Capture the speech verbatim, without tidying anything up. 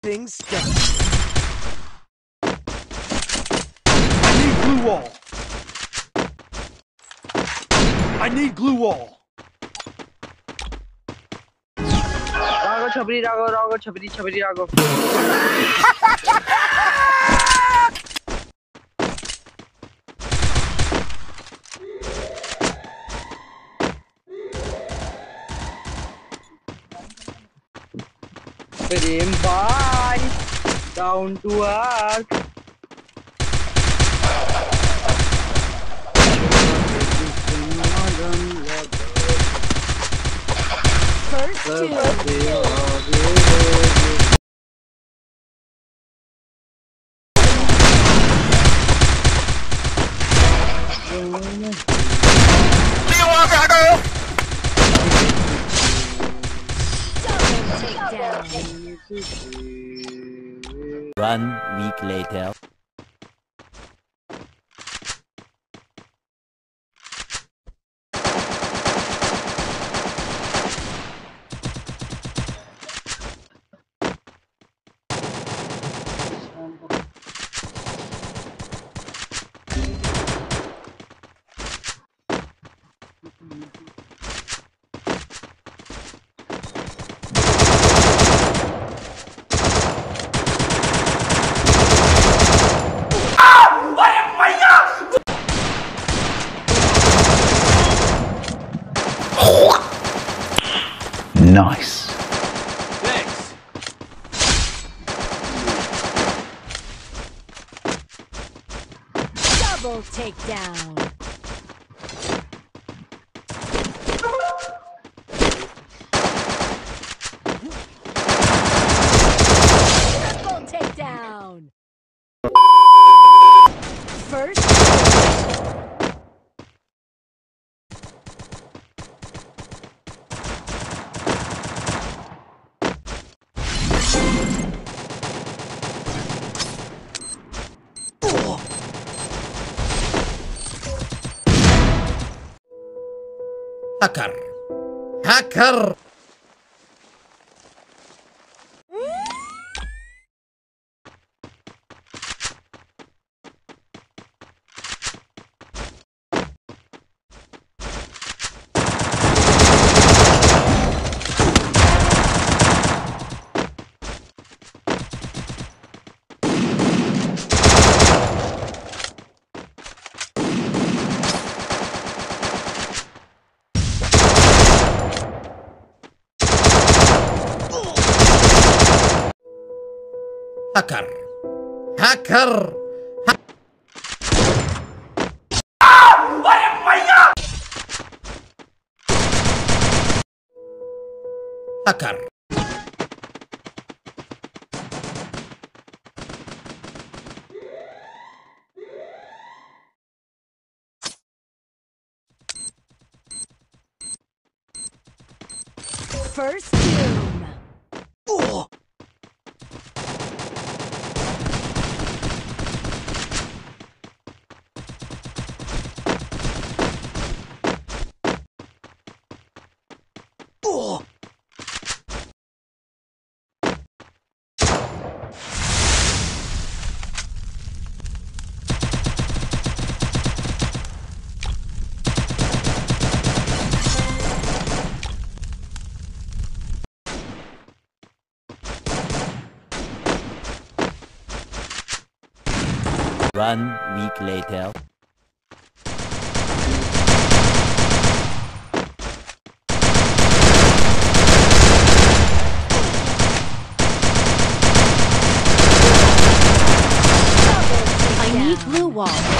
things done. I need glue wall. I need glue wall. Rago chhabri rago rago chhabri chhabri rago. Prem bhai, down to earth. First two. One week later. Nice. Thanks. Double takedown. Triple takedown. First. Hacker. Hacker. Hacker. Hacker. Ha ah! Oh my God! Hacker. First doom. Oh. Oh. One week later. I need glue wall.